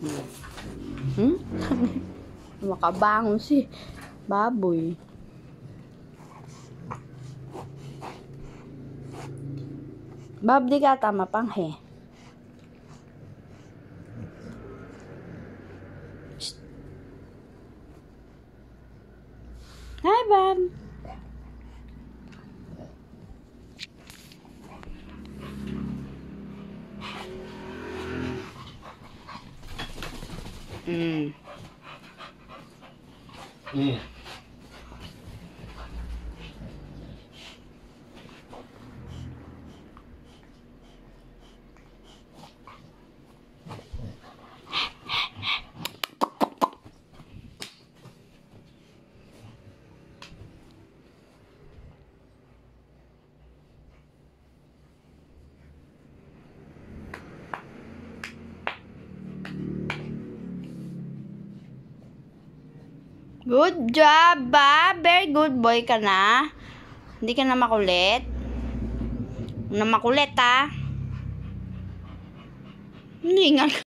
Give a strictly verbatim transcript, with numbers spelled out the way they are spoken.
Hmm? Makabangon si baboy. Bab, di ka tama pang he. Shh. Hi, Bab. Mm. Mm. Good job, Bab. Very good boy ka na. Hindi ka na makulit. Na makulit, ha? Hindi nga.